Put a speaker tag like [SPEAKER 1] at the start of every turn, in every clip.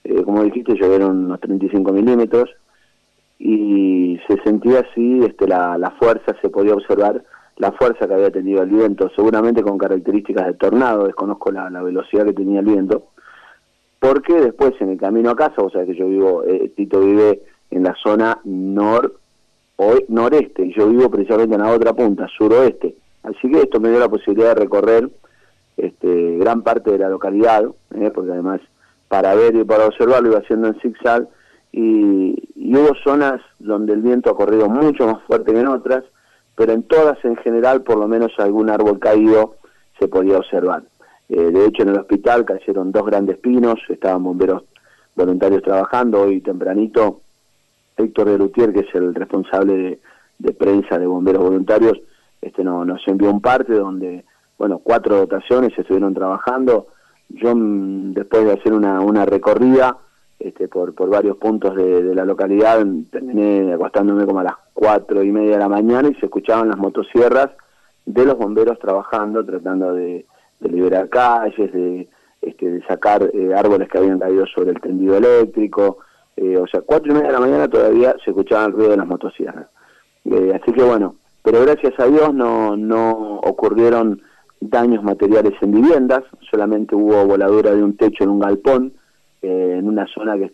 [SPEAKER 1] como dijiste, llovieron unos 35 milímetros y se sentía así, la fuerza, se podía observar la fuerza que había tenido el viento, seguramente con características de tornado, desconozco la velocidad que tenía el viento, porque después en el camino a casa, o sea que yo vivo, Tito vive en la zona noreste, y yo vivo precisamente en la otra punta, suroeste, así que esto me dio la posibilidad de recorrer gran parte de la localidad, porque además para ver y para observarlo iba haciendo en zigzag, y hubo zonas donde el viento ha corrido mucho más fuerte que en otras, pero en todas en general por lo menos algún árbol caído se podía observar. De hecho en el hospital cayeron 2 grandes pinos, estaban bomberos voluntarios trabajando. Hoy tempranito Héctor de Lutier, que es el responsable de prensa de bomberos voluntarios, nos envió un parte donde, bueno, 4 dotaciones estuvieron trabajando. Yo después de hacer una recorrida por varios puntos de la localidad, terminé acostándome como a las 4:30 de la mañana y se escuchaban las motosierras de los bomberos trabajando, tratando de liberar calles, de sacar árboles que habían caído sobre el tendido eléctrico. O sea, 4:30 de la mañana todavía se escuchaba el ruido de las motosierras. Así que bueno, pero gracias a Dios no ocurrieron daños materiales en viviendas, solamente hubo voladura de un techo en un galpón, en una zona que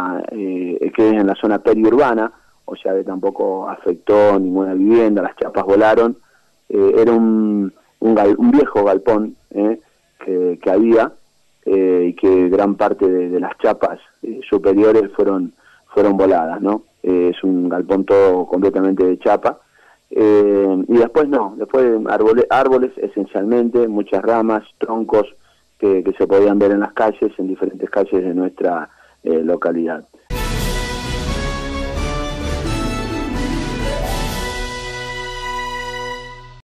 [SPEAKER 1] es en la zona periurbana, o sea que tampoco afectó ninguna vivienda, las chapas volaron. Era un viejo galpón que había, y que gran parte de las chapas superiores fueron voladas, ¿no? Es un galpón todo completamente de chapa. Y después después árboles esencialmente, muchas ramas, troncos que se podían ver en las calles, en diferentes calles de nuestra localidad.